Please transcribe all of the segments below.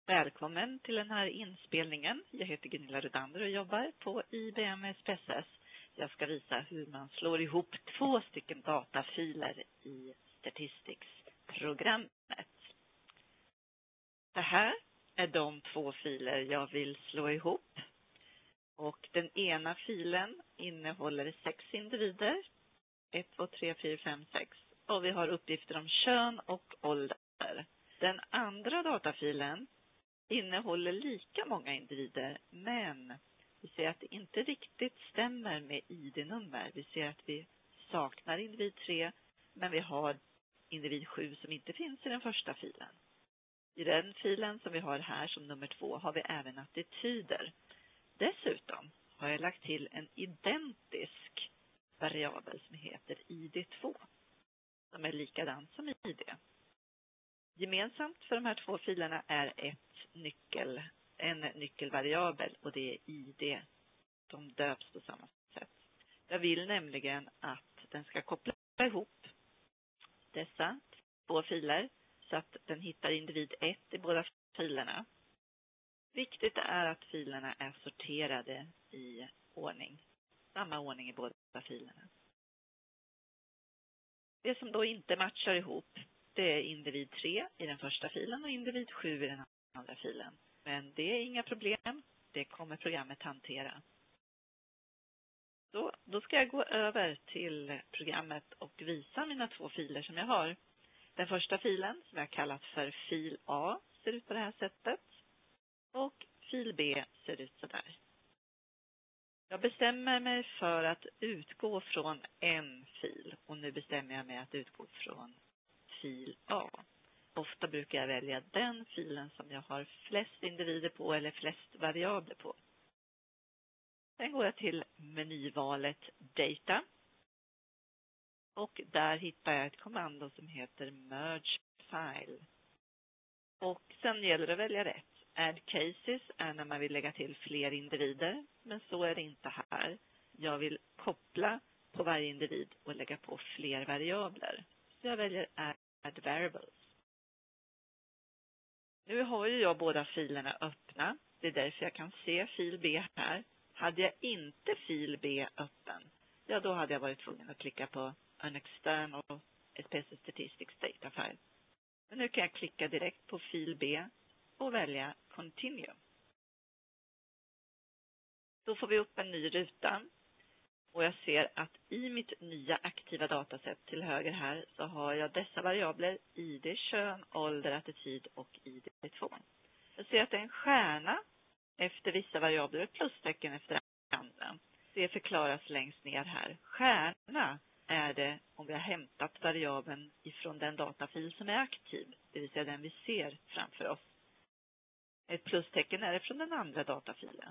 Välkommen till den här inspelningen. Jag heter Gunilla Rudander och jobbar på IBM SPSS. Jag ska visa hur man slår ihop 2 stycken datafiler i Statistics-programmet. Det här är de 2 filer jag vill slå ihop. Och den ena filen innehåller 6 individer. 1, 2, 3, 4, 5, 6. Och vi har uppgifter om kön och ålder. Den andra datafilen innehåller lika många individer, men vi ser att det inte riktigt stämmer med ID-nummer. Vi ser att vi saknar individ 3, men vi har individ 7 som inte finns i den första filen. I den filen som vi har här som nummer 2 har vi även attityder. Dessutom har jag lagt till en identisk variabel som heter ID2, som är likadan som ID. Gemensamt för de här 2 filerna är en nyckelvariabel, och det är ID. De döps på samma sätt. Jag vill nämligen att den ska koppla ihop dessa 2 filer så att den hittar individ 1 i båda filerna. Viktigt är att filerna är sorterade i ordning. Samma ordning i båda filerna. Det som då inte matchar ihop, det är individ 3 i den första filen och individ 7 i den andra filen. Men det är inga problem. Det kommer programmet hantera. Då ska jag gå över till programmet och visa mina 2 filer som jag har. Den första filen, som jag kallat för fil A, ser ut på det här sättet. Och fil B ser ut så där. Jag bestämmer mig för att utgå från en fil. Och nu bestämmer jag mig att utgå från fil A. Ofta brukar jag välja den filen som jag har flest individer på eller flest variabler på. Sen går jag till menyvalet Data. Och där hittar jag ett kommando som heter Merge File. Och sen gäller det att välja rätt. Add Cases är när man vill lägga till fler individer, men så är det inte här. Jag vill koppla på varje individ och lägga på fler variabler. Så jag väljer Add Variables. Nu har ju jag båda filerna öppna. Det är därför jag kan se fil B här. Hade jag inte fil B öppen, ja då hade jag varit tvungen att klicka på An External SPSS Statistics Data File. Men nu kan jag klicka direkt på fil B och välja Continue. Då får vi upp en ny ruta. Och jag ser att i mitt nya aktiva dataset till höger här så har jag dessa variabler ID, kön, ålder, attityd och ID2. Jag ser att det är en stjärna efter vissa variabler och plustecken efter andra. Det förklaras längst ner här. Stjärna är det om vi har hämtat variabeln ifrån den datafil som är aktiv, det vill säga den vi ser framför oss. Ett plustecken är det från den andra datafilen.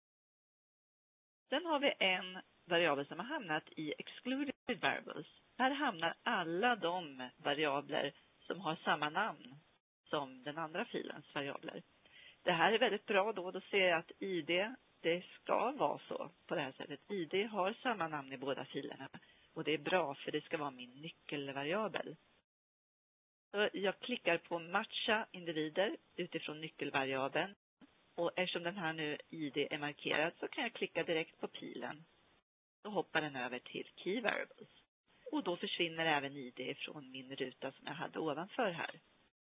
Sen har vi en variabel som har hamnat i Excluded Variables. Här hamnar alla de variabler som har samma namn som den andra filens variabler. Det här är väldigt bra då ser jag att ID, det ska vara så på det här sättet. ID har samma namn i båda filerna och det är bra för det ska vara min nyckelvariabel. Så jag klickar på matcha individer utifrån nyckelvariabeln. Och eftersom den här nu ID är markerad så kan jag klicka direkt på pilen. Då hoppar den över till Key Variables. Och då försvinner även ID från min ruta som jag hade ovanför här.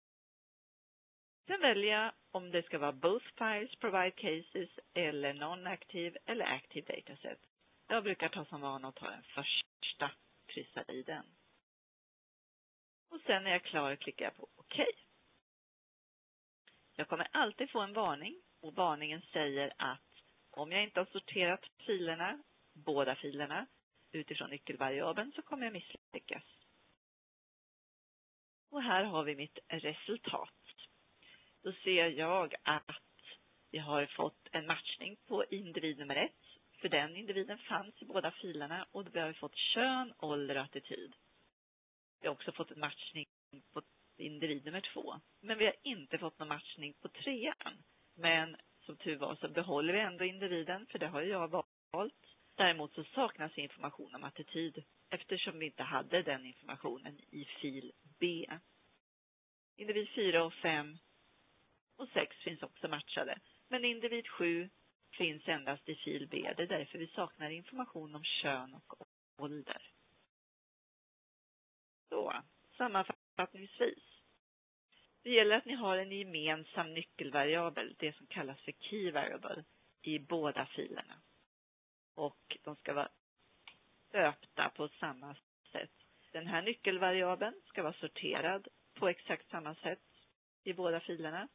Sen väljer jag om det ska vara Both Files, Provide Cases eller Non-Active eller Active Dataset. Jag brukar ta som vana att ta den första, kryssa i den. Och sen när jag är klar klickar jag på OK. Jag kommer alltid få en varning. Och varningen säger att om jag inte har sorterat filerna, båda filerna, utifrån nyckelvariabeln så kommer jag misslyckas. Och här har vi mitt resultat. Då ser jag att vi har fått en matchning på individ nummer 1. För den individen fanns i båda filerna och då har vi fått kön, ålder och attityd. Vi har också fått en matchning på individ nummer 2. Men vi har inte fått någon matchning på 3:an. Men som tur var så behåller vi ändå individen, för det har jag valt. Däremot så saknas information om attityd eftersom vi inte hade den informationen i fil B. Individ 4 och 5 och 6 finns också matchade. Men individ 7 finns endast i fil B. Det är därför vi saknar information om kön och ålder. Så, sammanfattningsvis. Det gäller att ni har en gemensam nyckelvariabel, det som kallas för key variable, i båda filerna. Och de ska vara döpta på samma sätt. Den här nyckelvariabeln ska vara sorterad på exakt samma sätt i båda filerna.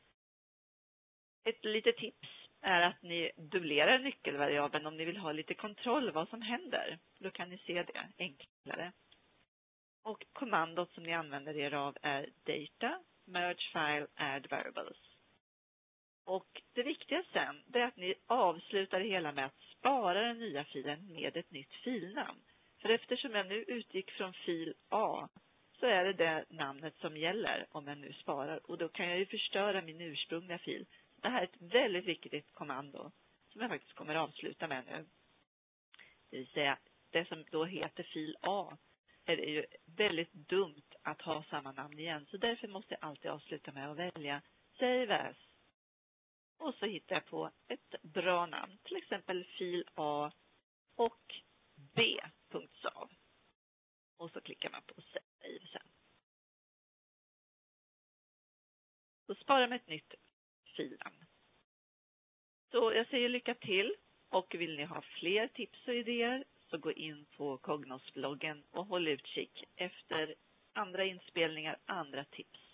Ett litet tips är att ni dubblerar nyckelvariabeln om ni vill ha lite kontroll vad som händer. Då kan ni se det enklare. Och kommandot som ni använder er av är data, merge file, add variables. Och det viktiga sen är att ni avslutar det hela med att spara den nya filen med ett nytt filnamn. För eftersom jag nu utgick från fil A så är det namnet som gäller om jag nu sparar. Och då kan jag ju förstöra min ursprungliga fil. Det här är ett väldigt viktigt kommando som jag faktiskt kommer att avsluta med nu. Det vill säga, det som då heter fil A är det ju väldigt dumt att ha samma namn igen. Så därför måste jag alltid avsluta med att välja save as. Och så hittar jag på ett bra namn, till exempel fil A och B.sav. Och så klickar man på save sen. Då sparar man ett nytt filnamn. Så jag säger lycka till, och vill ni ha fler tips och idéer så gå in på Cognos-bloggen och håll utkik efter andra inspelningar, andra tips.